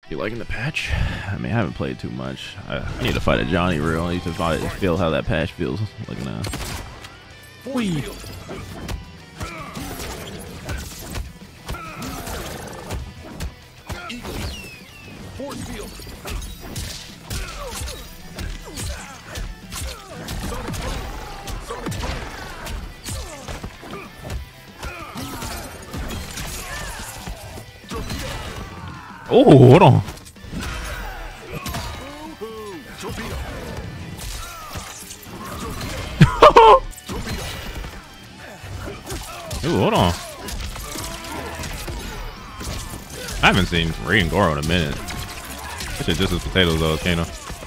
You liking the patch? I mean, I haven't played too much. I need to fight a Johnny real. I need to feel how that patch feels like now. Whee. Oh, hold on. Ooh, hold on. I haven't seen Raiden Goro in a minute. That shit just as potatoes though, Kano.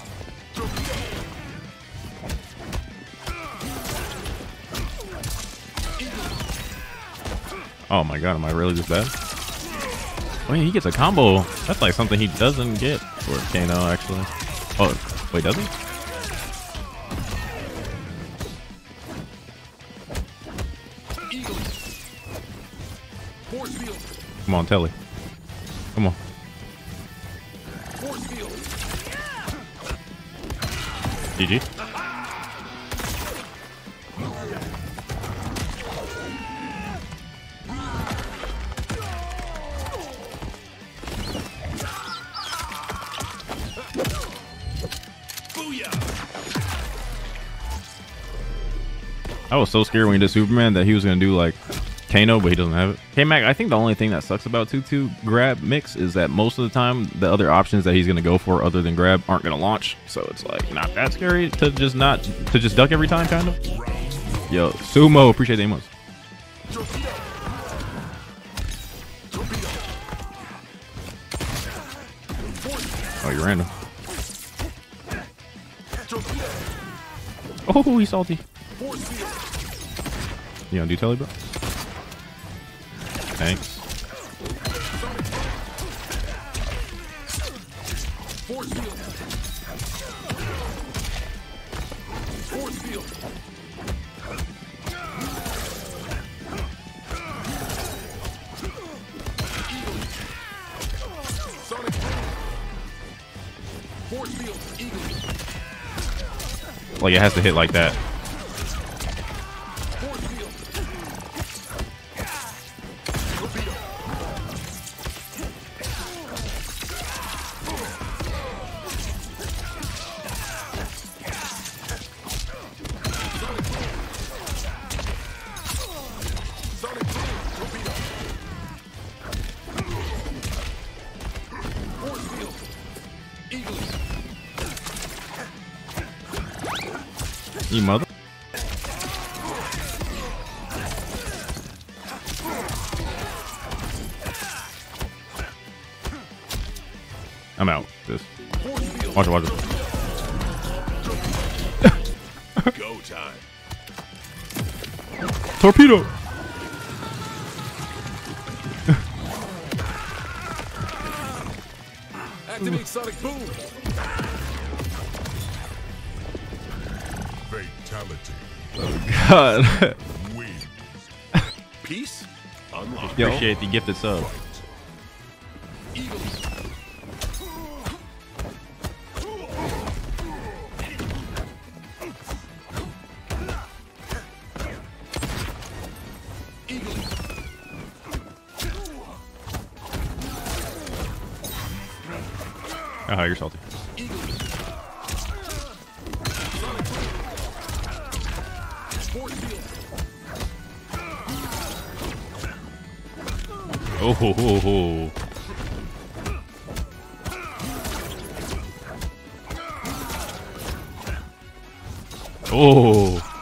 Oh my god, am I really this bad? Wait, he gets a combo. That's like something he doesn't get for Kano, actually. Oh, wait, does he? Come on, Telly. Come on. GG. I was so scared when he did Superman that he was gonna do like Kano, but he doesn't have it. K-Mac, I think the only thing that sucks about 2-2 grab mix is that most of the time the other options that he's gonna go for other than grab aren't gonna launch. So it's like not that scary to just duck every time, kind of. Yo, Sumo, appreciate the emotes. Oh, you're random. Oh, he's salty. You gonna do Telly, bro? Thanks. Like it has to hit like that. You mother. I'm out. Just watch it, watch it. Go time. Torpedo. Activate Sonic Boom. Fatality. Oh god. Wins. Peace. Unlocked. Yo. Appreciate the gifted sub. Oh, you're salty. Oh ho ho ho. Oh.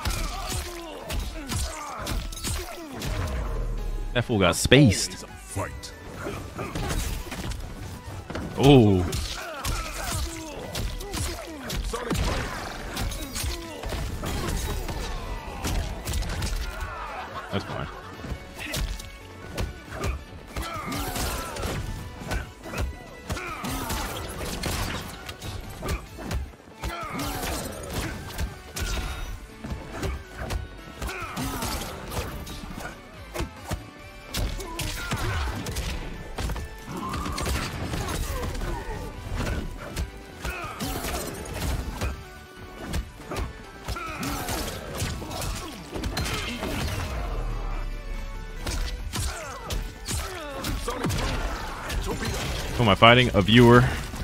That fool got spaced. Fight. Oh. That's fine. am I fighting? A viewer.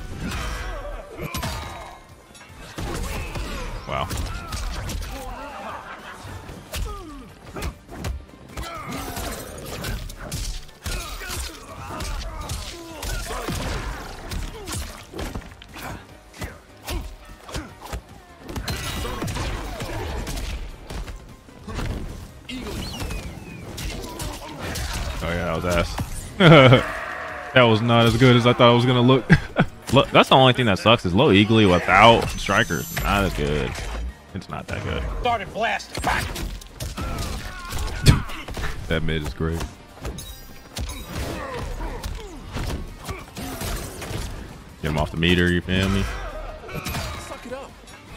Wow. Oh yeah, that was ass. That was not as good as I thought it was gonna look. Look, that's the only thing that sucks is low eagly without strikers. Not as good. It's not that good. Started blasting. That mid is great. Get him off the meter, you feel me? Suck it up.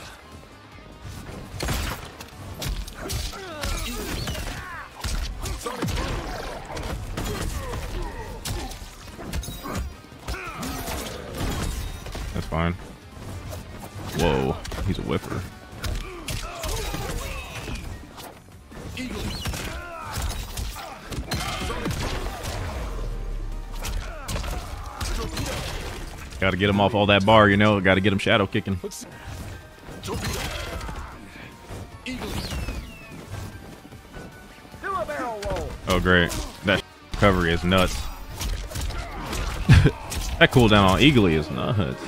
That's fine. Whoa, he's a whiffer. Got to get him off all that bar, you know. Got to get him shadow kicking. Oh, great. That recovery is nuts. That cooldown on Eagly is nuts.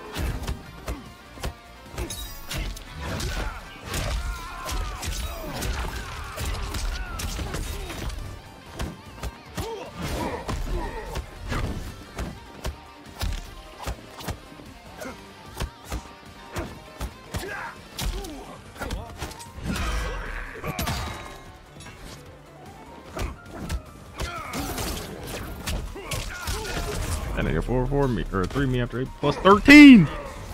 That nigga 4 me or 3 me after 8 plus 13.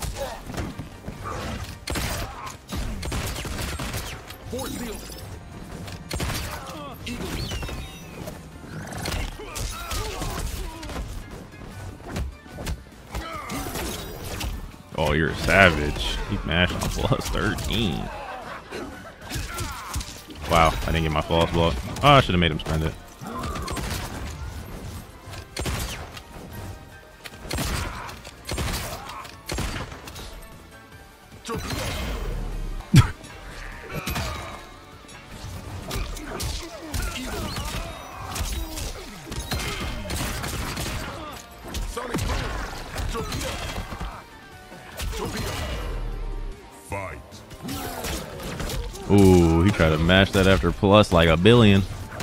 Oh, you're a savage. He mashed on plus 13. Wow, I didn't get my flawless block. Oh, I should have made him spend it. Fight. Ooh, he tried to mash that after plus like a billion.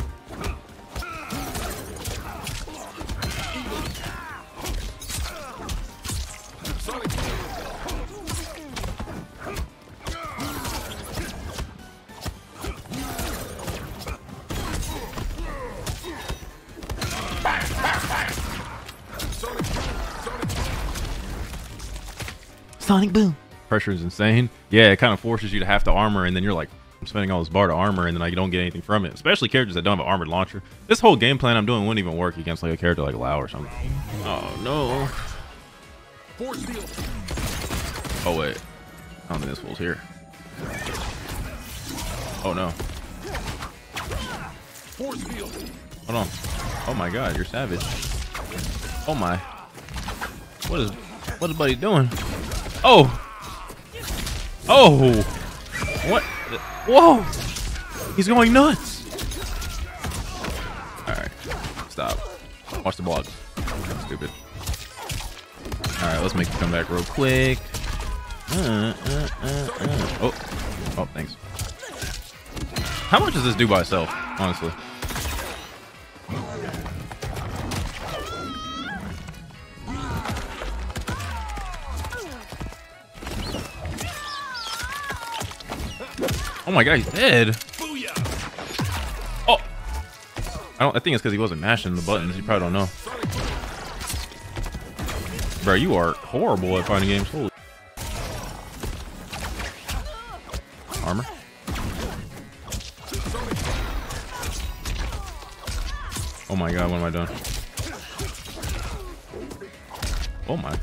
Sonic boom. Pressure is insane. Yeah, it kind of forces you to have to armor, and then you're like, I'm spending all this bar to armor, and then I don't get anything from it. Especially characters that don't have an armored launcher. This whole game plan I'm doing wouldn't even work against like a character like Lao or something. Oh no. Oh wait. I don't think this fool's here. Oh no. Hold on. Oh my god, you're savage. Oh my. What is buddy doing? Oh! Oh! What? Whoa! He's going nuts! Alright. Stop. Watch the block. Stupid. Alright, let's make the comeback real quick. Oh. Oh, thanks. How much does this do by itself, honestly? Oh my god, he's dead. Oh, I think it's because he wasn't mashing the buttons. You probably don't know. Bro, you are horrible at fighting games. Holy. Armor. Oh my god, what am I doing? Oh my.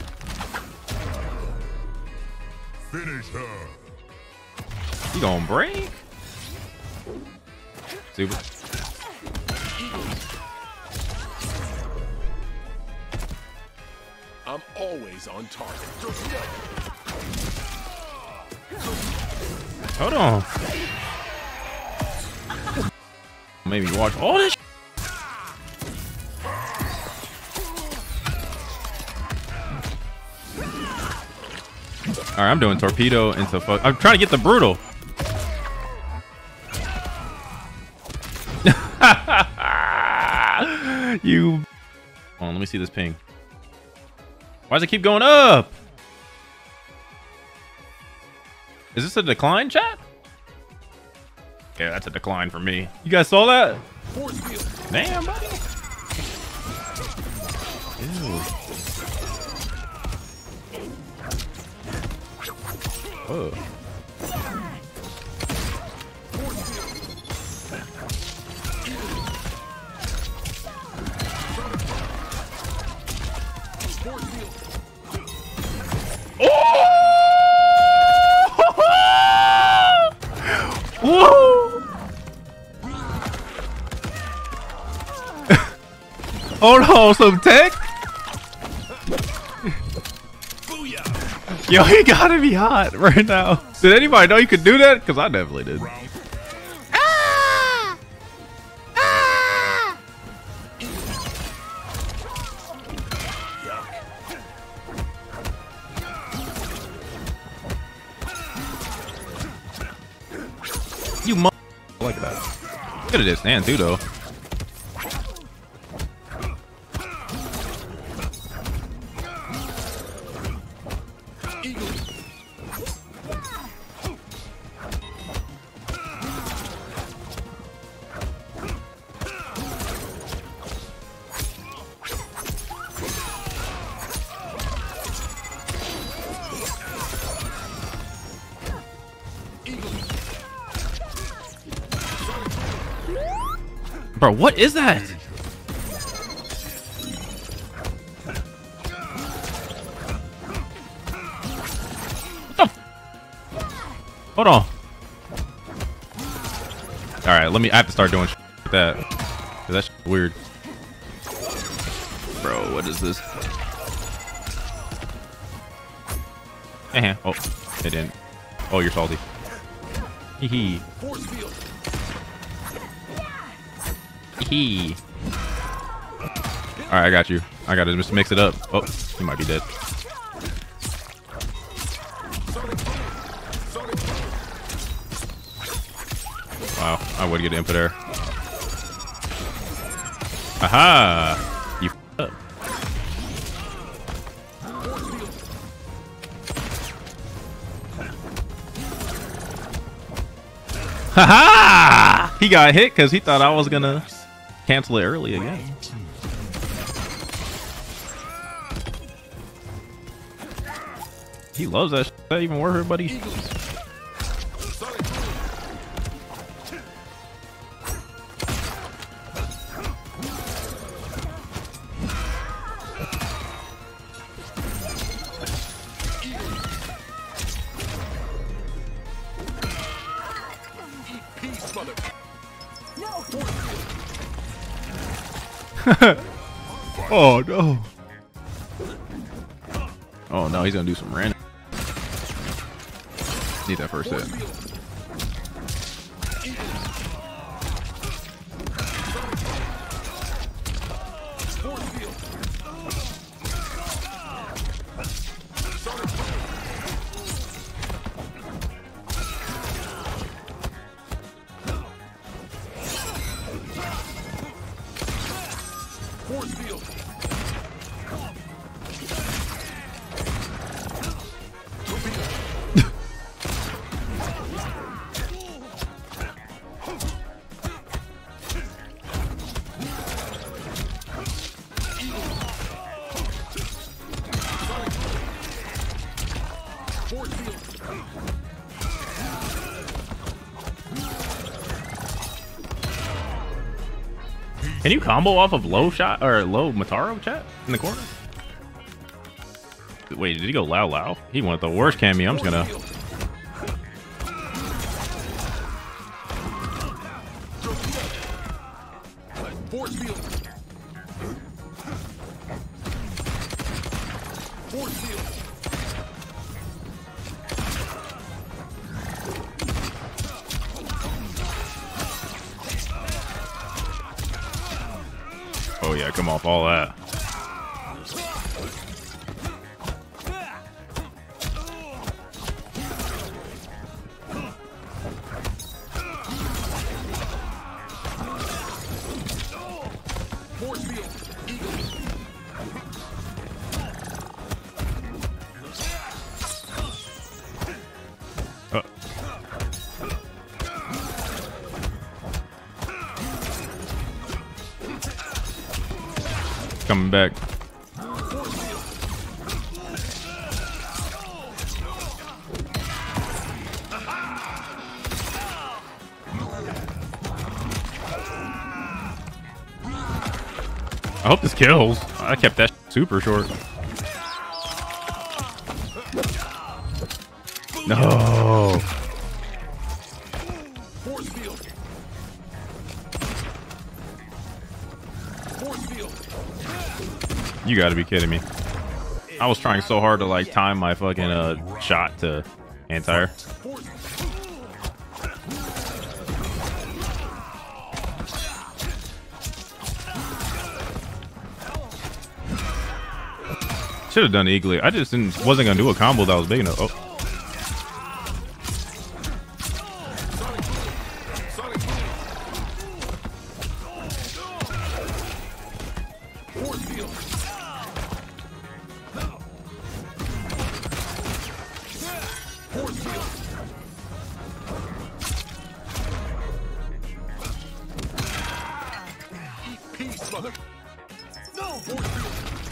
Finish her. You gonna break? Super. I'm always on target. Hold on. Maybe watch all this. All right, I'm doing torpedo into fuck. I'm trying to get the brutal. You. Hold on, let me see this ping. Why does it keep going up? Is this a decline, chat? Yeah, that's a decline for me. You guys saw that? Damn, buddy. Ew. Whoa. Whoa! Hold on, some tech? Yo, he gotta be hot right now. Did anybody know you could do that? Because I definitely did. Ah! Ah! You mu like that. Look at this stand too, though. Bro, what is that? What the? Hold on. All right, let me. I have to start doing shit like that. Cause that's weird. Bro, what is this? Oh, it didn't. Oh, you're salty. Hee hee. Hee. All right, I got you. I gotta just mix it up. Oh, he might be dead. Wow, I would get input there. Aha! You f***ed up. Haha! He got hit because he thought I was gonna cancel it early again. He loves that shit. Is that even worth it, buddy? Oh no. Oh no, he's gonna do some random. Need that first hit. Can you combo off of low shot or low Mataro chat in the corner? Wait, did he go Lao Lao? He went the worst cameo. I'm just gonna. Force field. Oh yeah, come off all that. Force field. Eagle. Coming back. I hope this kills. I kept that super short. No. Force field. Force field. You gotta be kidding me. I was trying so hard to like time my fucking shot to anti-air. Force. Should have done eagly. I just wasn't gonna do a combo that was big enough. Oh. Sonic. Force field. Force field. Eat peace, mother. No. Force field.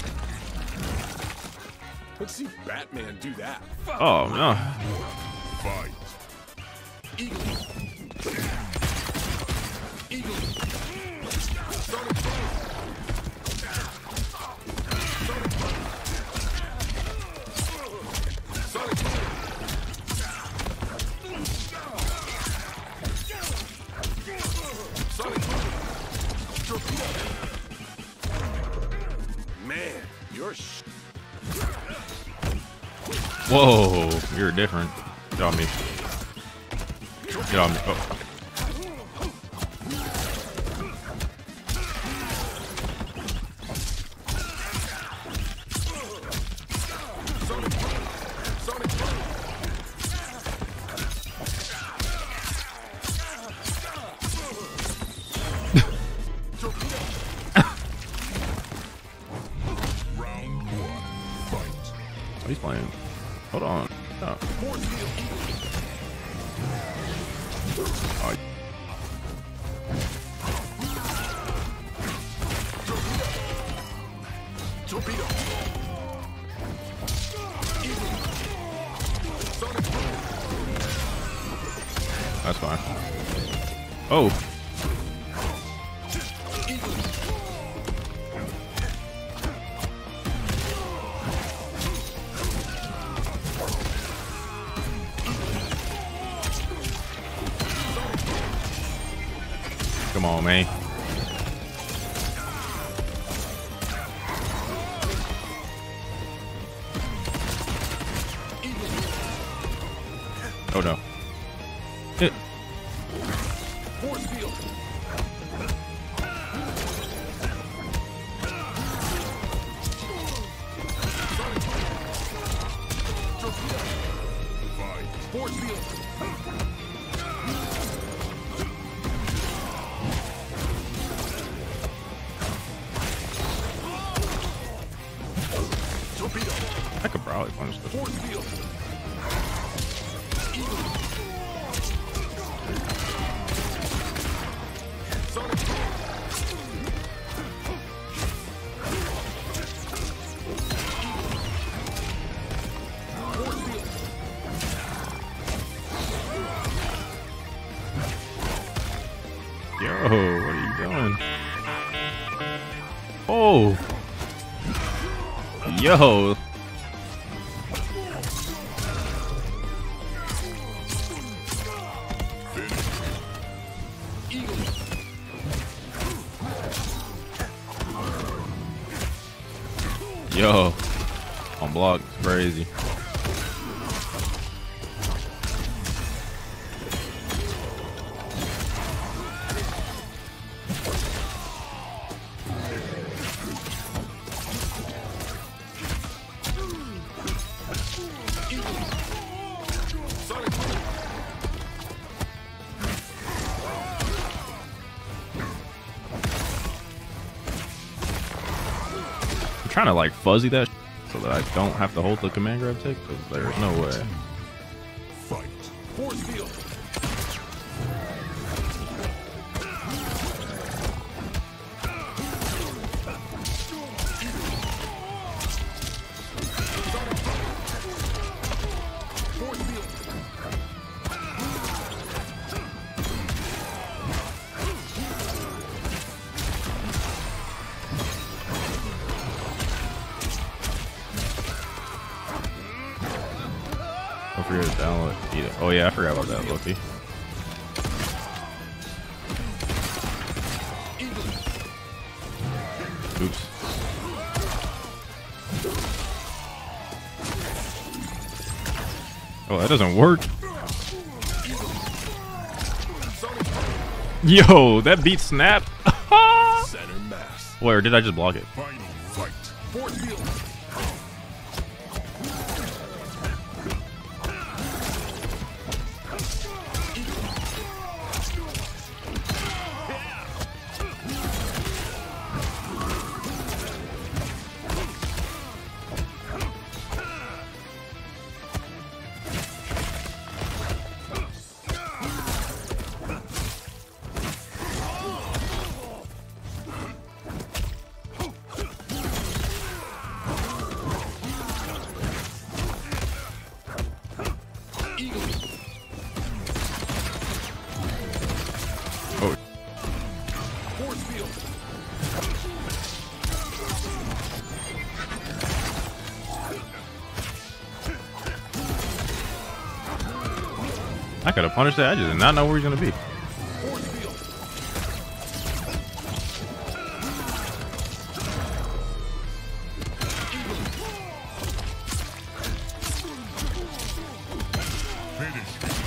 Let's see Batman do that. Oh no. Fight. Eagle. Eagle. Sonic boom. Sonic boom. Sonic boom. Sonic boom. Torpedo. Man, you're Whoa, you're different. Get on me. Get on me. Oh. Sonic boom. Sonic boom. Torpedo. Round one. Fight. Oh, he's playing. Hold on. Oh. Force field. Eagle. Oh. Torpedo. Eagle. Sonic boom. That's fine. Oh. Eagle. Come on, man. Oh no. Force field. Sonic boom. Torpedo. Fight. Force field. Torpedo. I could probably punish this. Force field. Eagle. Sonic boom. Force field. Yo, what are you doing? Oh. Yo. Eagle. Yo. Oh don't block. It's crazy. I'm trying to like fuzzy that so that I don't have to hold the command grab tick, because there's no way. Fight. Force field. Force field. Don't forget to download. Eat it. Oh yeah, I forgot about that, Loki. Oops. Oh, that doesn't work. Yo, that beat Snap. Center mass. Where did I just block it? Final fight. Force field. Oh, Force field. I could have punished that. I just did not know where he's gonna be. Force field. Finish.